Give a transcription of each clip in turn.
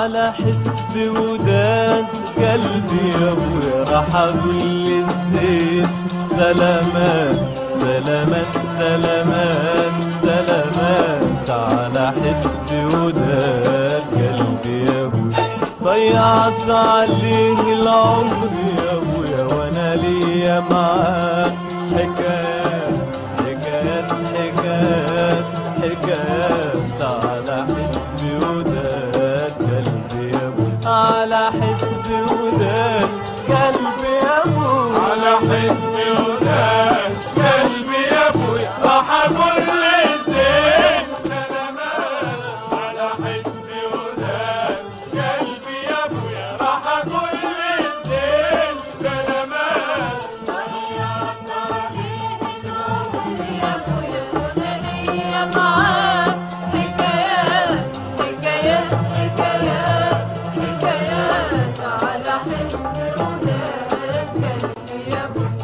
على حسب وداد قلبي يا ابويا راح اقول للزين سلامات سلامات سلامات سلامات على حسب وداد قلبي يا ابويا. ضيعت عليه العمر يا ابويا وانا ليا معاك حكايات حكايات حكايات حكايات على حسب وداد قلبي يا ابويا. على حسب وداد قلبي يا ابويا. على حسب وداد قلبي يا ابويا راح اقول للزين سلامات. على حسب وداد قلبي يا ابويا راح اقول للزين سلامات. ضيعت عليه العمر يا ابويا وانا ليا معاك حكايات حكايات حكايات حكايات على حسب وداد قلبي يا ابويا.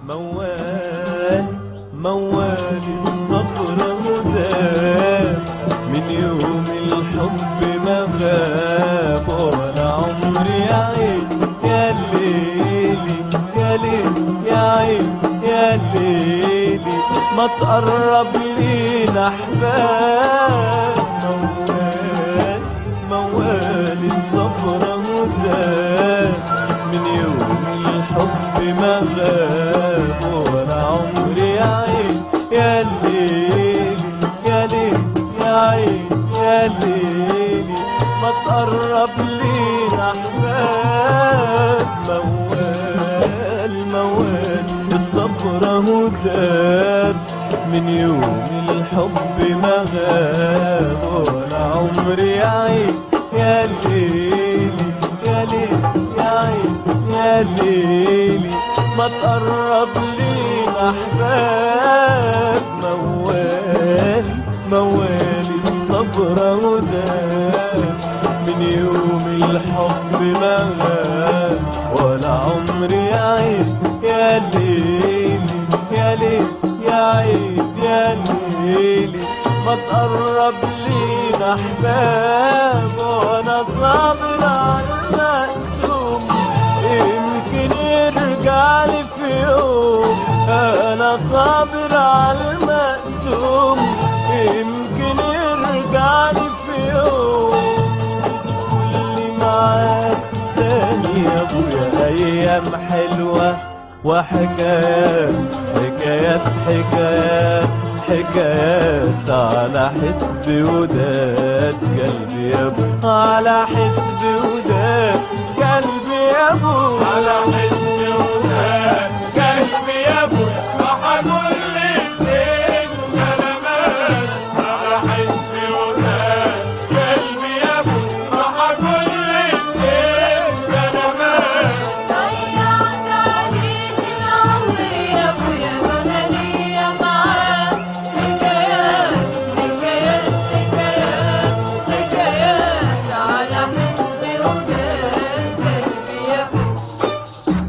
موال موال الصبر مدام من يوم الحب ما غاب ولا عمري يا عين يا ليلي يا ليل يا عين يا ليلي ما تقرب لينا احباب. موال موال الصبر مدام من يوم الحب ما غاب ولا عمري يا عين يا ليلي يا ليل يا عين يا ليلي ما تقرب لينا احباب. موال موال الصبر هداد من يوم الحب ما غاب ولا عمري يا عين يا ليلي يا ليل يا عين يا ليلي ما تقرب لينا احباب. موال موال الصبر هداد من يوم الحب ما غاب ولا عمري يا عين يا ليلي يا ليل يا عين يا ليلي ما تقرب لينا احباب. وانا صابر على المقسوم يمكن يرجع لي في يوم. انا صابر على المقسوم يمكن يرجع لي في يوم. واللي معاك تاني يا ابويا ايام حلوه وحكايات حكايات حكايات حكايات على حسب وداد قلبي يا ابو. على حسب وداد قلبي يا ابو. على حسب وداد قلبي يا ابويا راح اقول للزين سلامات. على حسب وداد قلبي يا ابويا راح اقول للزين سلامات. ضيعت عليه العمر يا ابويا وانا ليا معاك حكايات حكايات حكايات حكايات على حسب وداد قلبي يا ابويا.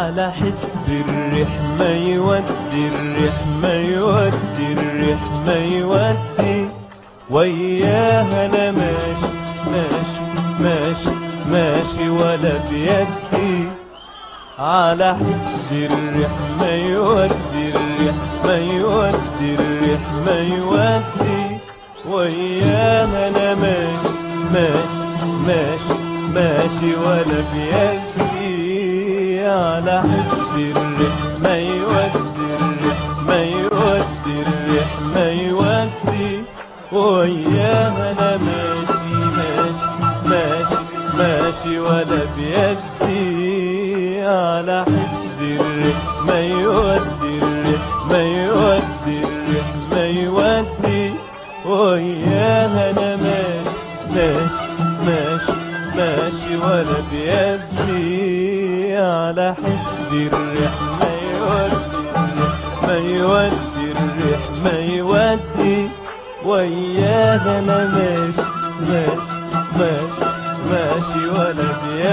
على حسب الريح ما يودي الريح ما يودي الريح ما يودي وياها انا ماشي ماشي ماشي ماشي ولا بيدي على حسب الريح ما يودي الريح ما يودي الريح ما يودي وياها انا ماشي ماشي ماشي ماشي ولا بيدي على حسب الريح ما يودي الريح ما يودي الريح ما يودي وياها انا ماشي ماشي ماشي ماشي ولا بيدي على حسب الريح ما يودي الريح ما يودي الريح ما يودي وياها انا ماشي ماشي ماشي ماشي ولا بيدي على حسب الريح ما يودي الريح ما يودي الريح ما يودي وياها انا ماشي ماشي ماشي ماشي ولا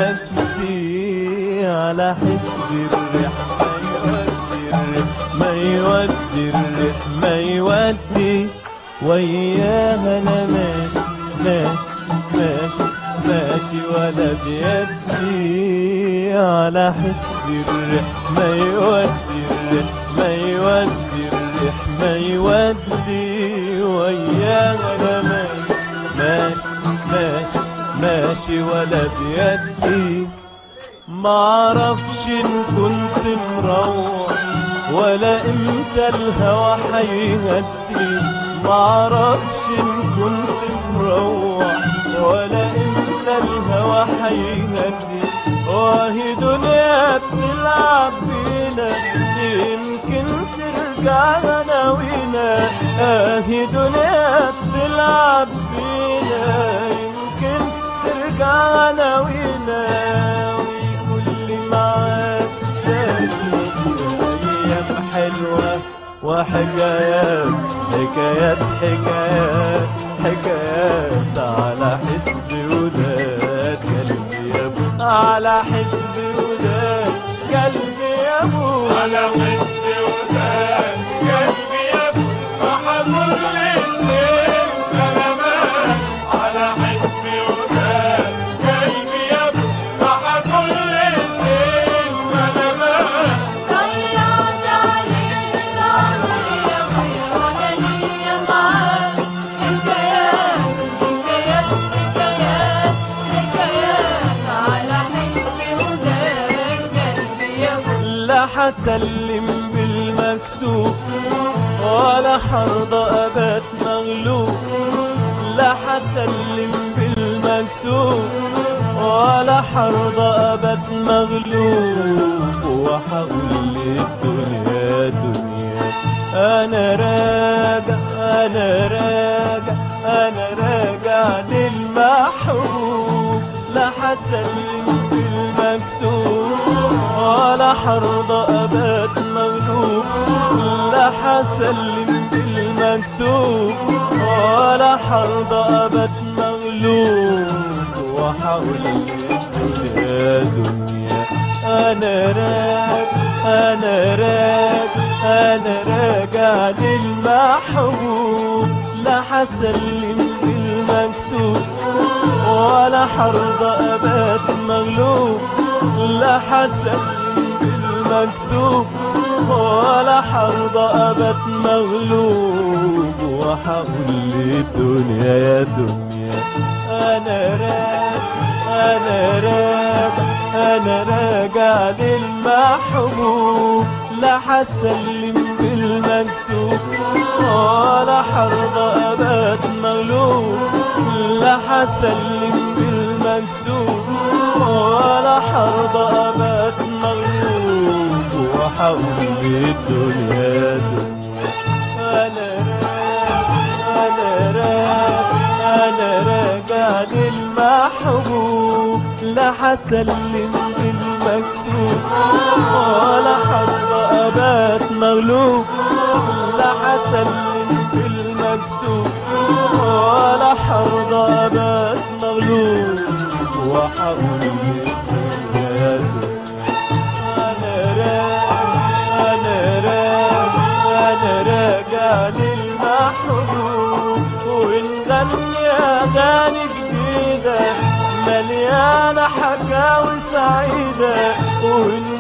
بيدي على حسب الريح ما يودي الريح ما يودي الريح ما يودي وياها انا ماشي ماشي ماشي ولا بيدي على حسب الريح ما يودي الريح ما يودي الريح ما يودي وياها انا ماشي ماشي ماشي ولا بيدي معرفش ان كنت مروح ولا امتى الهوى حيهدي معرفش ان كنت مروح ولا امتى الهوى حيهدي واهي دنيا بتلعب بينا يمكن ترجع ناوينا اهي دنيا بتلعب بينا يمكن ترجع ناوينا وكل معاك ايام حلوه وحكايات حكايات حكايات حكايات على حسب ولاد قلبي يا ابو على حسب ولاد قلبي يا ابو على حسب وداد قلبي يا ابو وحقول للزين سلامات على حسب وداد قلبي يا ابو وحقول للزين سلامات ضيعت عليه العمر يا ابويا وانا ليا معاك حكايات حكايات حكايات حكايات على حسب وداد قلبي يا ابويا لا حسلم بالمكتوب ولا حرضى أبات مغلوب لا حسلم بالمكتوب ولا حرضى أبات مغلوب وحقول للدنيا دنيا أنا راجع أنا راجع أنا راجع للمحبوب لا حسلم بالمكتوب ولا حرضى أبات مغلوب لا حسلم بالمكتوب ولا حرضى أبات مغلوب وحقول للدنيا دنيا أنا راجع أنا راجع أنا راجع للمحبوب لا حسلم بالمكتوب ولا حرضى أبات مغلوب لا حسلم بالمكتوب ولا حرضى أبات مغلوب وحقول للدنيا يا دنيا أنا راجع أنا راجع أنا راجع للمحبوب لا حسلم بالمكتوب ولا حرضى أبات مغلوب لا حسلم بالمكتوب ولا حرضى أبات مغلوب وحقول للدنيا يا دنيا أنا راجع أنا راجع للمحبوب لا حسلم بالمكتوب ولا حرضى أبات مغلوب لا حسلم بالمكتوب ولا حرضى أبات مغلوب وحقول للدنيا يا دنيا أنا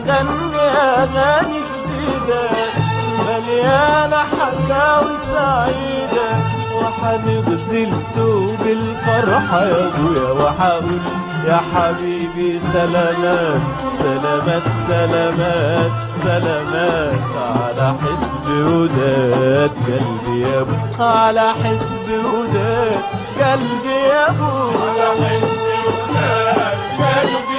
هنغني أغاني جديدة مليانة حكاوي سعيدة، وحنغزل دوب الفرحة يا ابويا، وحقول يا حبيبي سلامات سلامات سلامات سلامات على حسب وداد قلبي يا ابو، على حسب وداد قلبي يا ابو، على حسب وداد قلبي